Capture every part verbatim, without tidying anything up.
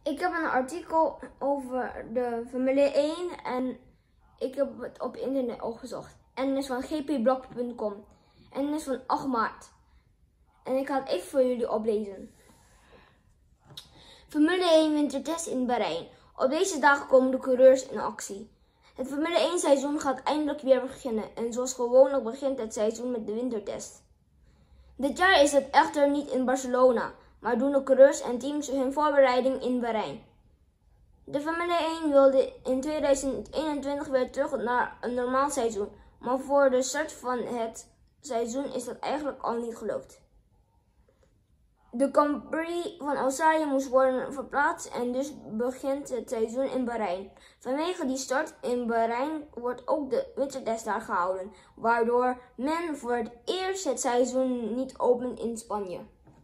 Ik heb een artikel over de Formule één en ik heb het op internet opgezocht. En het is van g p blog punt com en het is van acht maart. En ik ga het even voor jullie oplezen. Formule één wintertest in Bahrein. Op deze dagen komen de coureurs in actie. Het Formule één seizoen gaat eindelijk weer beginnen en zoals gewoonlijk begint het seizoen met de wintertest. Dit jaar is het echter niet in Barcelona, maar doen de coureurs en teams hun voorbereiding in Bahrein. De Formule één wilde in tweeduizend eenentwintig weer terug naar een normaal seizoen, maar voor de start van het seizoen is dat eigenlijk al niet gelukt. De Grand Prix van Australië moest worden verplaatst en dus begint het seizoen in Bahrein. Vanwege die start in Bahrein wordt ook de wintertest daar gehouden, waardoor men voor het eerst het seizoen niet opent in Spanje.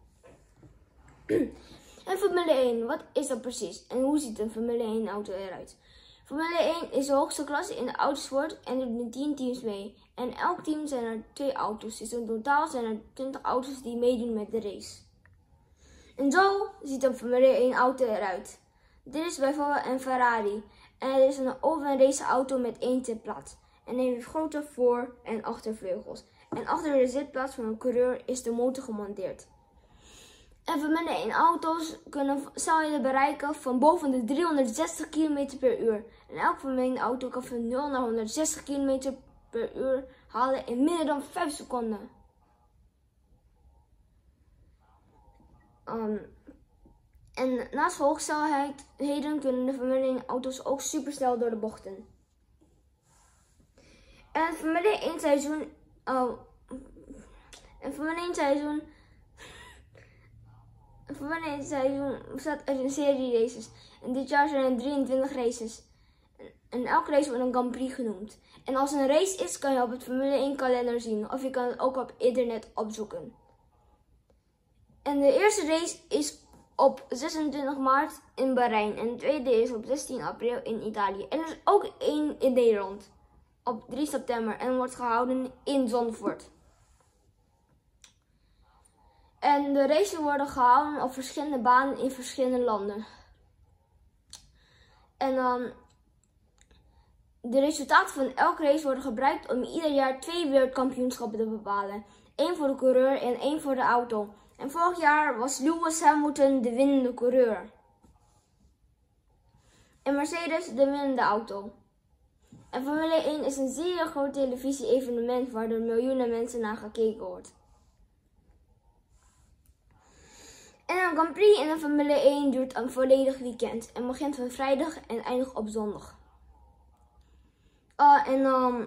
En Formule één, wat is dat precies en hoe ziet een Formule één auto eruit? Formule één is de hoogste klasse in de autosport en er doen tien teams mee. En elk team zijn er twee auto's, dus in totaal zijn er twintig auto's die meedoen met de race. En zo ziet een Formule één auto eruit. Dit is bijvoorbeeld een Ferrari en het is een open race auto met één zitplaats. En hij heeft grote voor- en achtervleugels. En achter de zitplaats van een coureur is de motor gemonteerd. En Formule één auto's kunnen snelheden bereiken van boven de driehonderdzestig kilometer per uur. En elke Formule één auto kan van nul naar honderdzestig kilometer per uur halen in minder dan vijf seconden. Um, en naast hoogsnelheden kunnen de Formule één auto's ook supersnel door de bochten. En het Formule één seizoen, oh, een Formule één seizoen, een Formule één seizoen bestaat uit een serie races. En dit jaar zijn er drieëntwintig races. En elke race wordt een Grand Prix genoemd. En als een race is, kan je op het Formule één kalender zien, of je kan het ook op internet opzoeken. En de eerste race is op zesentwintig maart in Bahrein. En de tweede is op zestien april in Italië. En er is ook één in Nederland op drie september en wordt gehouden in Zandvoort. En de races worden gehouden op verschillende banen in verschillende landen. En dan de resultaten van elke race worden gebruikt om ieder jaar twee wereldkampioenschappen te bepalen. Eén voor de coureur en één voor de auto. En vorig jaar was Lewis Hamilton de winnende coureur. En Mercedes de winnende auto. En Formule één is een zeer groot televisie-evenement waar door miljoenen mensen naar gekeken wordt. En een Grand Prix in de Formule één duurt een volledig weekend en begint van vrijdag en eindigt op zondag. Uh, en um,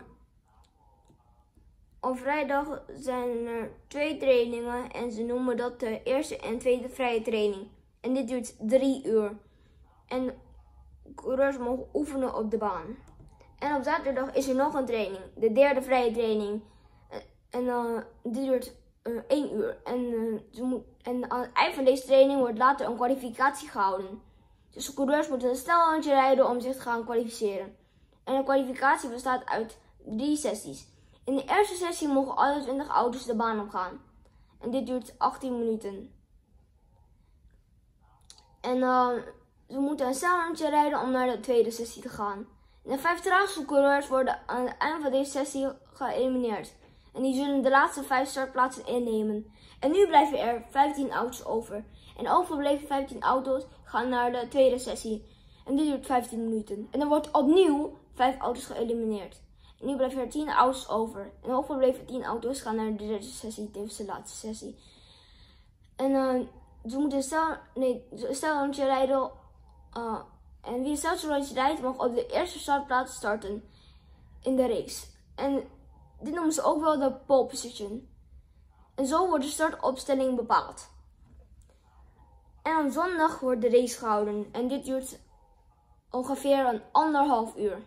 op vrijdag zijn er twee trainingen en ze noemen dat de eerste en tweede vrije training. En dit duurt drie uur. En coureurs mogen oefenen op de baan. En op zaterdag is er nog een training, de derde vrije training. En uh, dit duurt uh, één uur. En, uh, ze moet, en aan het eind van deze training wordt later een kwalificatie gehouden. Dus de coureurs moeten een snelrondje rijden om zich te gaan kwalificeren. En de kwalificatie bestaat uit drie sessies. In de eerste sessie mogen alle twintig auto's de baan opgaan. En dit duurt achttien minuten. En uh, ze moeten een snelrondje rijden om naar de tweede sessie te gaan. En de vijf traagste coureurs worden aan het eind van deze sessie geëlimineerd. En die zullen de laatste vijf startplaatsen innemen. En nu blijven er vijftien auto's over. En overbleven vijftien auto's gaan naar de tweede sessie. En dit duurt vijftien minuten. En er wordt opnieuw vijf auto's geëlimineerd. En nu blijven er tien auto's over. En overbleven tien auto's gaan naar de derde sessie, tevens de laatste sessie. En uh, ze moeten stel, nee, stel rondje rijden. Uh, en wie het snelste rondje rijdt, mag op de eerste startplaats starten in de race. En dit noemen ze ook wel de pole position. En zo wordt de startopstelling bepaald. En op zondag wordt de race gehouden. En dit duurt ongeveer een anderhalf uur.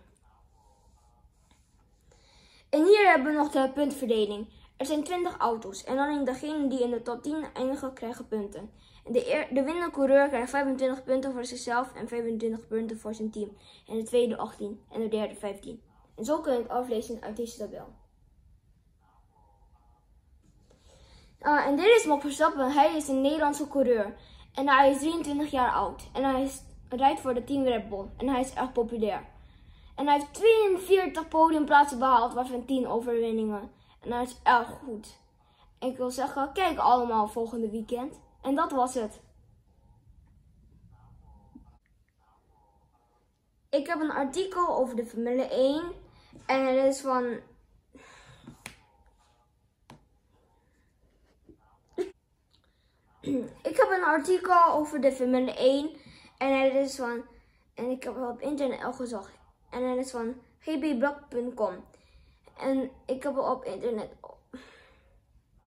En hier hebben we nog de puntverdeling. Er zijn twintig auto's en alleen degenen die in de top tien eindigen krijgen punten. En de, eer, de winnende coureur krijgt vijfentwintig punten voor zichzelf en vijfentwintig punten voor zijn team. En de tweede achttien en de derde vijftien. En zo kun je het aflezen uit deze tabel. Uh, en dit is Max Verstappen. Hij is een Nederlandse coureur. En hij is drieëntwintig jaar oud. En hij is rijdt voor de Team Red Bull. En hij is echt populair. En hij heeft tweeënveertig podiumplaatsen behaald, waarvan tien overwinningen. En hij is echt goed. En ik wil zeggen, kijk allemaal volgende weekend. En dat was het. Ik heb een artikel over de Formule één. En het is van... Ik heb een artikel over de Formule één. En het is van... En ik heb het op internet al gezocht. En het is van g b blog punt com. En ik heb het op internet